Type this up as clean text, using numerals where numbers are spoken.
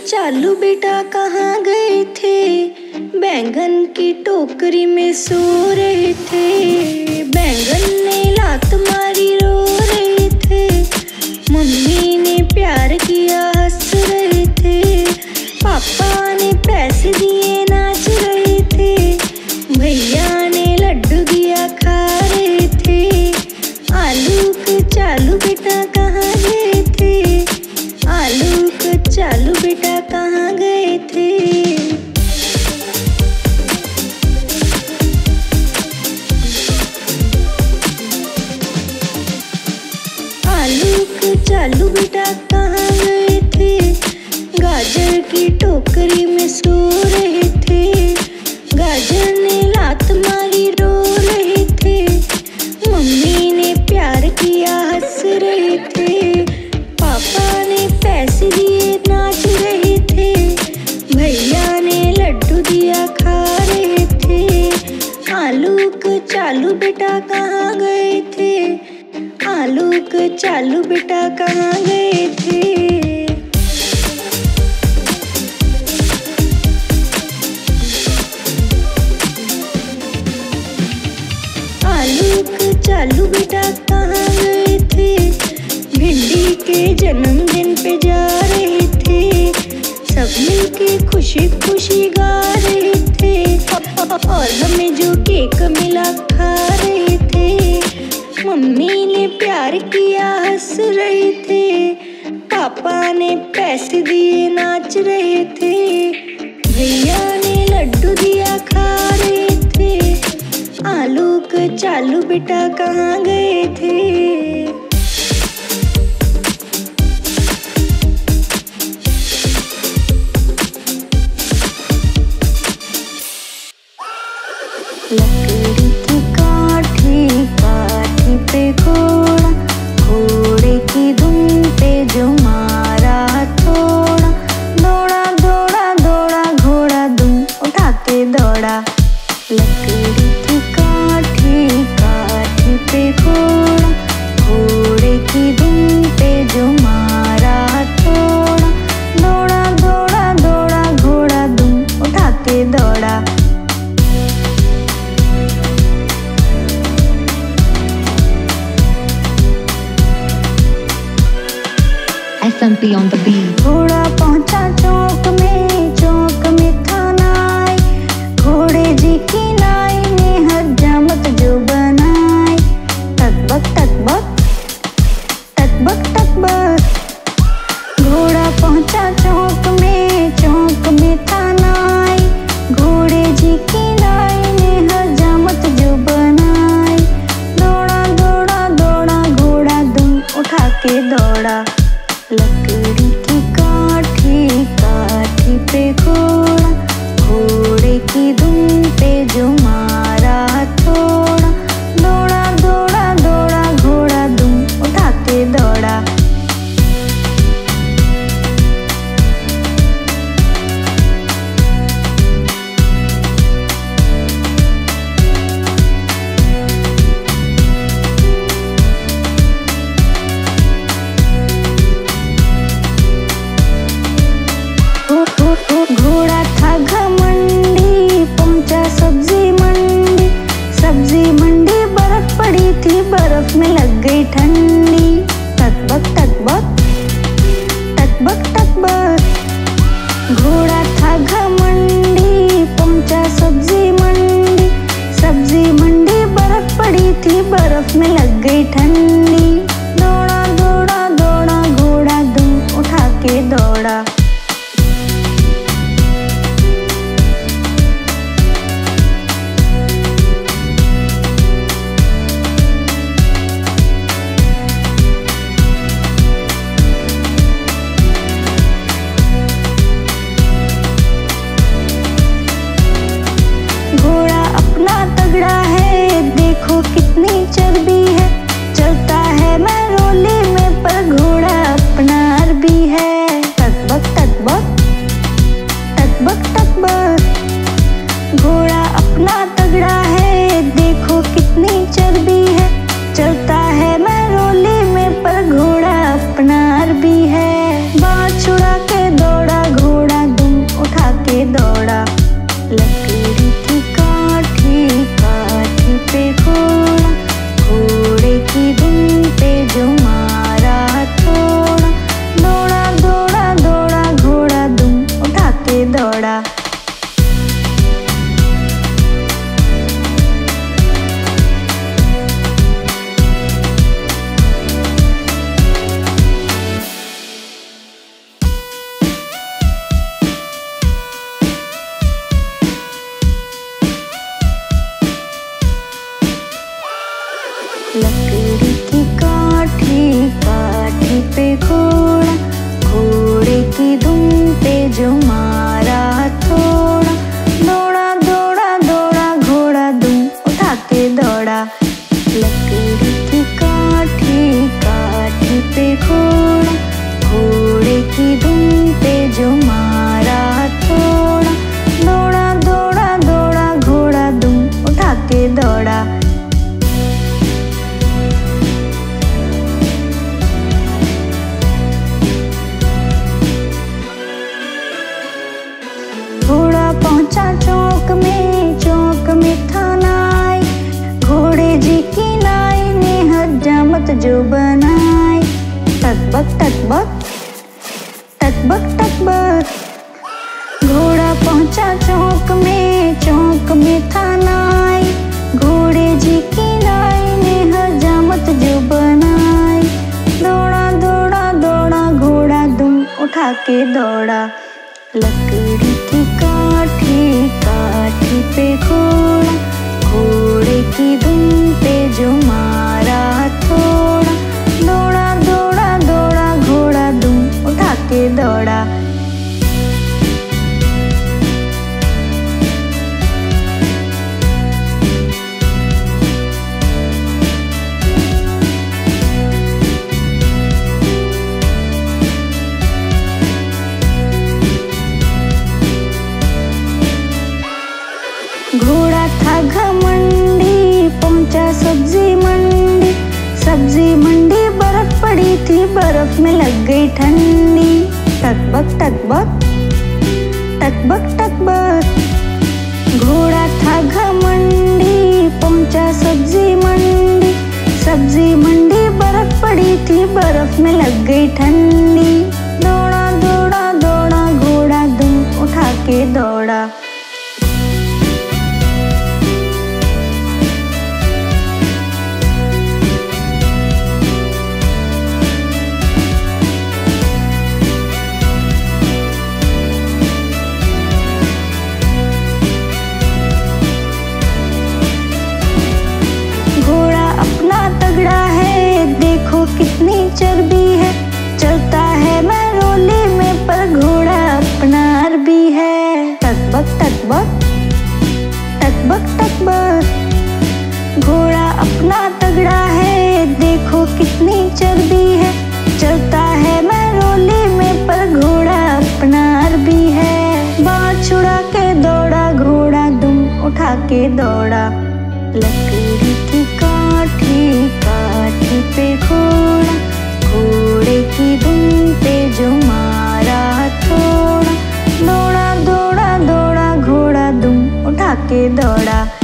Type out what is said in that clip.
चालू बेटा कहाँ गए थे? बैंगन की टोकरी में सो रहे थे। बैंगन ने लात मारी रो रहे थे। मम्मी ने प्यार किया हंस रहे थे। पापा ने पैसे दिए नाच रहे थे। भैया ने लड्डू दिया खा रहे थे। आलू के चालू बेटा कहाँ गए थे? आलू के चालू बेटा कहाँ गए थे? आलू के चालू बेटा कहाँ गए थे? गाजर की टोकरी में सो रहे थे। गाजर ने लात मारी रो रहे थे। मम्मी ने प्यार किया हंस रहे थे। पापा ने पैसे दिए नाच रहे थे। भैया ने लड्डू दिया खा रहे थे। आलू के चालू बेटा कहाँ गए थे? आलू के चालू बेटा कहाँ गए थे? आलू के चालू बेटा कहाँ गए थे? भिंडी के जन्मदिन पे जा रहे थे। सब मिलके खुशी खुशी गा रहे थे। और हमें जो केक मिला खा रहे थे। मम्मी ने प्यार किया हंस रहे थे। पापा ने पैसे दिए नाच रहे थे। भैया ने लड्डू दिया खा रहे थे। आलू के चालू बेटा कहाँ गए थे? लकड़ी की काठी काठी पे घोड़ा। घोड़े की धुन पे जो मारा थोड़ा। दौड़ा दौड़ा दौड़ा घोड़ा धुन उठा के दौड़ा। लकड़ी की काठी काठी पे घोड़ा। घोड़े की धुन पे जो मारा थोड़ा। दौड़ा दौड़ा दौड़ा घोड़ा धुन उठा के दौड़ा। SMP on the beat. घोड़ा पहुंचा चौक में था नाई। घोड़े जी की नाई ने हजामत जो बनाई। टकबक टकबक टकबक टकबक। घोड़ा पहुंचा चौक में था नाई। घोड़े जी की नाई ने हजामत जो बनाई। दौड़ा दौड़ा दौड़ा घोड़ा दुम उठा के दौड़ा। लकड़ी की काठी काठी पे घोड़ा। घोड़े की धुन पे जो मारा थोड़ा। दौड़ा दौड़ा दौड़ा घोड़ा धुन उठा के दौड़ा। घोड़ा था घमंडी पहुंचा सब्जी मंडी। सब्जी मंडी बर्फ पड़ी थी बर्फ में लग गई ठंडी। टकबक टकबक टकबक टकबक। घोड़ा था घमंडी पहुंचा सब्जी मंडी। सब्जी मंडी बर्फ पड़ी थी बर्फ में लग गई ठंडी। दौड़ा दौड़ा दौड़ा घोड़ा दुम उठा के दौड़ा। घोड़ा अपना तगड़ा है देखो कितनी चर्बी है। चलता है मैरोली में पर घोड़ा अपना अरबी है। टकबक टकबक टकबक टकबक। घोड़ा अपना तगड़ा है देखो कितनी चर्बी है। चलता है मैरोली में पर घोड़ा अपना अरबी है। बाँह छुड़ा के दौड़ा घोड़ा। के दौड़ा। लकड़ी की काठी, काठी पे घोड़ा, घोड़े की दुम पे जो मारा थोड़ा, दौड़ा दौड़ा दौड़ा घोड़ा दुम उठा के दौड़ा। लकड़ी की काठी, काठी पे घोड़ा, घोड़े की दुम पे जो मारा थोड़ा, दौड़ा दौड़ा दौड़ा घोड़ा दुम उठा के दौड़ा। घोड़ा पहुंचा चौक में था नाई, घोड़े जी की नाई ने हजामत जो बनाई। टकबक टकबक टकबक टकबक, घोड़ा पहुंचा चौक में था नाई, घोड़े जी की नाई ने हजामत जो बनाई। दौड़ा दौड़ा दौड़ा घोड़ा दुम उठा के दौड़ा। लकड़ी की काठी, काठी पे घोड़ा, घोड़े की दुम पे जो मारा थोड़ा, दौड़ा दौड़ा दौड़ा घोड़ा दुम उठा के दौड़ा। घोड़ा था घमंडी, पहुंचा सब्जी मंडी, सब्जी मंडी बर्फ पड़ी थी, बर्फ में लग गई ठंडी। टकबक टकबक टकबक टकबक, घोड़ा था घमंडी, पहुंचा सब्जी मंडी, सब्जी मंडी बर्फ पड़ी थी, बर्फ में लग गई ठंडी। दौड़ा दौड़ा दौड़ा घोड़ा दुम उठा के दौड़ा। कितनी चर्बी है, चलता है मैं रोले में, पर घोड़ा अपना अरबी है। टकबक टकबक टकबक टकबक, घोड़ा अपना तगड़ा है, देखो कितनी चर्बी है, चलता है मैं रोले में, पर घोड़ा अपना अरबी है। बाँह छुड़ा के दौड़ा घोड़ा दुम उठा के दौड़ा। लकड़ी की काठी, काठी पे घोड़ा, घोड़े की दुम पे जो मारा थोड़ा, दौड़ा दौड़ा दौड़ा घोड़ा दुम उठा के दौड़ा।